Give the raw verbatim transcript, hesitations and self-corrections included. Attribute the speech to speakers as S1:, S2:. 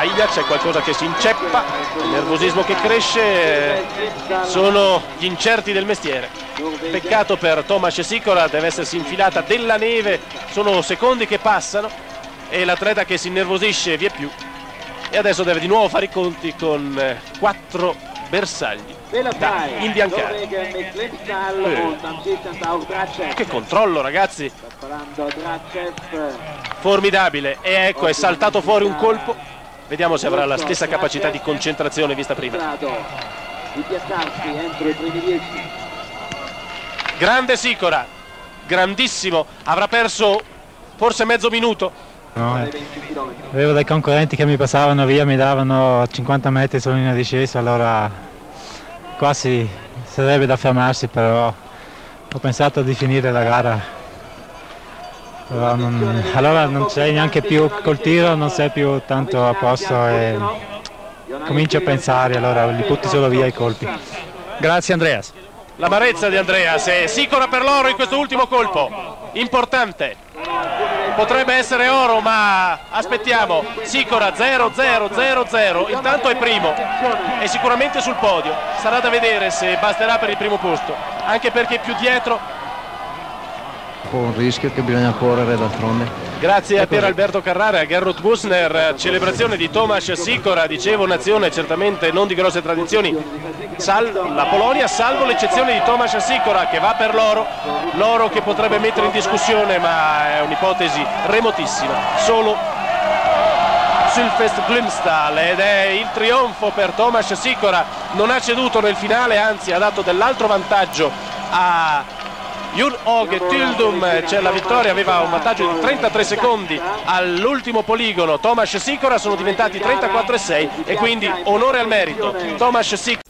S1: sbaglia, c'è qualcosa che si inceppa, il nervosismo che cresce, sono gli incerti del mestiere. Peccato per Tomasz Sikora, deve essersi infilata della neve, sono secondi che passano e l'atleta che si innervosisce vie più e adesso deve di nuovo fare i conti con quattro bersagli da imbiancare. Eh. Che controllo, ragazzi, formidabile. E ecco, è saltato fuori un colpo, vediamo se avrà la stessa capacità di concentrazione vista prima. Grande Sikora, grandissimo, avrà perso forse mezzo minuto.
S2: No, avevo dei concorrenti che mi passavano via, mi davano cinquanta metri solo in discesa, allora quasi sarebbe da fermarsi, però ho pensato di finire la gara. Però non, allora non sei neanche più col tiro, non sei più tanto a posto e comincio a pensare, allora li butti solo via i colpi.
S3: Grazie Andreas.
S1: L'amarezza di Andreas e Sikora per l'oro in questo ultimo colpo, importante. Potrebbe essere oro, ma aspettiamo. Sikora zero zero zero zero, intanto è primo e sicuramente sul podio. Sarà da vedere se basterà per il primo posto, anche perché più dietro.
S4: Un rischio che bisogna correre d'altronde.
S1: Grazie a Pier Alberto Carrara e a Gerhard Bussner. Celebrazione di Tomasz Sikora, dicevo, nazione certamente non di grosse tradizioni, Sal la Polonia, salvo l'eccezione di Tomasz Sikora che va per l'oro, l'oro che potrebbe mettere in discussione, ma è un'ipotesi remotissima, solo Sylfest Glimstal, ed è il trionfo per Tomasz Sikora. Non ha ceduto nel finale, anzi ha dato dell'altro vantaggio a Jun Åge Tyldum. C'è la vittoria, aveva un vantaggio di trentatré secondi all'ultimo poligono. Tomasz Sikora sono diventati trentaquattro e sei e quindi onore al merito. Tomasz Sikora